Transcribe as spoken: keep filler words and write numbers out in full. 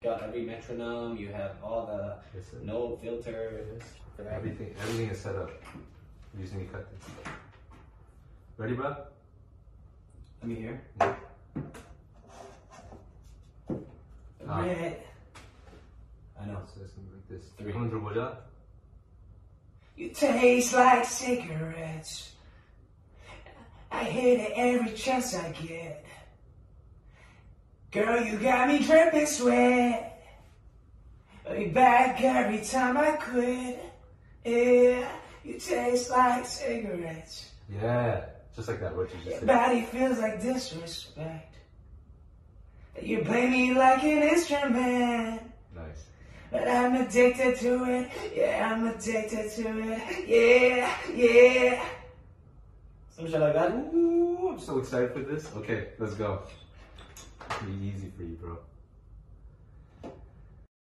got every metronome. You have all the Yes, sir. no filters. Everything, everything is set up. Using me cut this. Ready, bro? Let me hear. Yeah. Ah. Red. I know. So it's something like this. Three. 한번 들어보자. You taste like cigarettes. I hit it every chance I get. Girl, you got me dripping sweat. Be back every time I quit. Yeah, you taste like cigarettes. Yeah, just like that. What you just Your said. body feels like disrespect. You play me like an instrument. Nice. But I'm addicted to it. Yeah, I'm addicted to it. Yeah, yeah. Some shit like that. Ooh, I'm so excited for this. Okay, let's go. It's gonna be easy for you, bro.